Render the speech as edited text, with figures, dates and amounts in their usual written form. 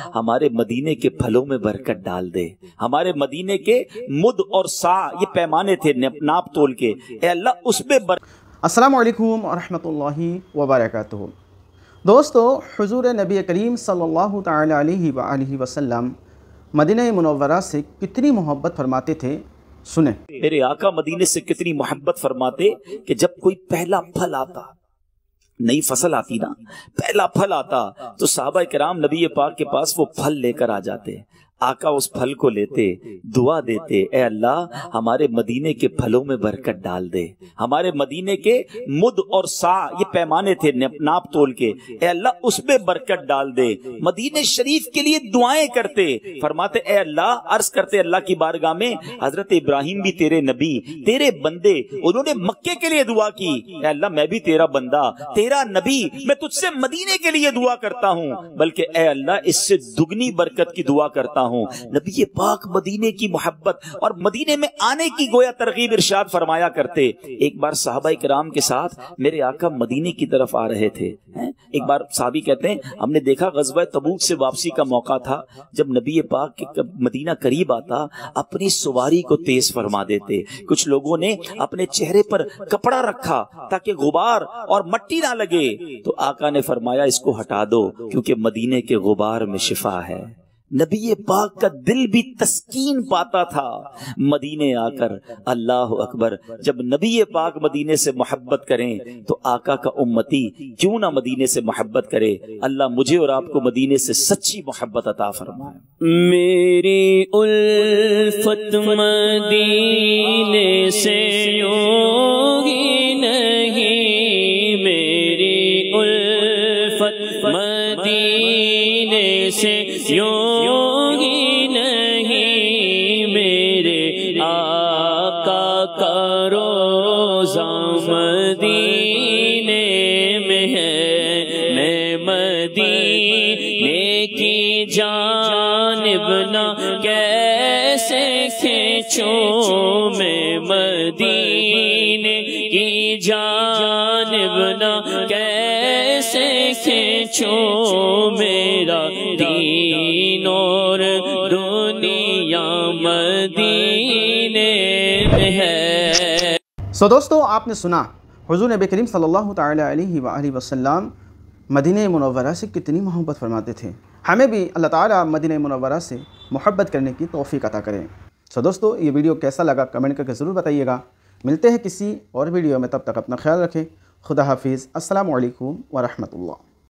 ہمارے مدینے کے پھلوں میں برکت ڈال دے. ہمارے مدینے کے مد اور سا یہ پیمانے تھے ناپ تول کے، اے اللہ اس میں السلام علیکم ورحمۃ اللہ وبرکاتہ. دوستو، حضور نبی کریم صلی اللہ تعالی علیہ وآلہ وسلم مدینہ منورہ سے کتنی محبت فرماتے تھے، سنیں. میرے آقا مدینے سے کتنی محبت فرماتے کہ جب کوئی پہلا پھل آتا، نئی فصل آتی نا، پہلا پھل آتا تو صحابہ کرام نبی پاک کے پاس وہ پھل لے کر آ جاتے. آقا اس پھل کو لیتے، دعا دیتے، اے اللہ ہمارے مدینے کے پھلوں میں برکت ڈال دے. ہمارے مدینے کے مد اور سا یہ پیمانے تھے ناپ تول کے، اے اللہ اس میں برکت ڈال دے. مدینے شریف کے لیے دعائیں کرتے، فرماتے اے اللہ، عرض کرتے اللہ کی بارگاہ میں حضرت ابراہیم بھی تیرے نبی، تیرے بندے، انہوں نے مکے کے لیے دعا کی، اے اللہ میں بھی تیرا بندہ، تیرا نبی، میں تجھ سے مدینے کے لیے دعا کرتا ہوں، بلکہ اے اللہ اس سے دگنی برکت کی دعا کرتا ہوں. نبی پاک مدینے کی محبت اور مدینے میں آنے کی گویا ترغیب ارشاد فرمایا کرتے. ایک بار صحابہ کرام کے ساتھ میرے آقا مدینے کی طرف آ رہے تھے. ایک بار صحابی کہتے ہیں ہم نے دیکھا غزوہ تبوک سے واپسی کا موقع تھا، جب نبی پاک کے مدینہ قریب آتا اپنی سواری کو تیز فرما دیتے. کچھ لوگوں نے اپنے چہرے پر کپڑا رکھا تاکہ غبار اور مٹی نہ لگے، تو آقا نے فرمایا اس کو ہٹا دو کیونکہ مدینے کے غبار میں شفا ہے. نبی پاک کا دل بھی تسکین پاتا تھا مدینے آ کر. اللہ اکبر، جب نبی پاک مدینے سے محبت کریں تو آقا کا امتی کیوں نہ مدینے سے محبت کرے. اللہ مجھے اور آپ کو مدینے سے سچی محبت عطا فرمائے. میری الفت مدینے سے ہوگی نہیں، میری الفت مدینے سے یوگی نہیں، میرے آقا کا روزہ مدینے میں ہے. میں مدینے کی جانب نہ کیسے کھینچوں، میں مدینے کی جانب نہ کیسے کھینچوں، میرا دین اور دنیا مدینے میں ہے. دوستو، آپ نے سنا حضور نبی کریم صلی اللہ تعالی علیہ وآلہ وسلم مدینہ منورہ سے کتنی محبت فرماتے تھے. ہمیں بھی اللہ تعالیٰ مدینہ منورہ سے محبت کرنے کی توفیق عطا کریں. دوستو، یہ ویڈیو کیسا لگا کمنٹ کر کے ضرور بتائیے گا. ملتے ہیں کسی اور ویڈیو میں، تب تک اپنا خیال رکھیں. خدا حافظ. السلام علیکم ورحمۃ اللہ.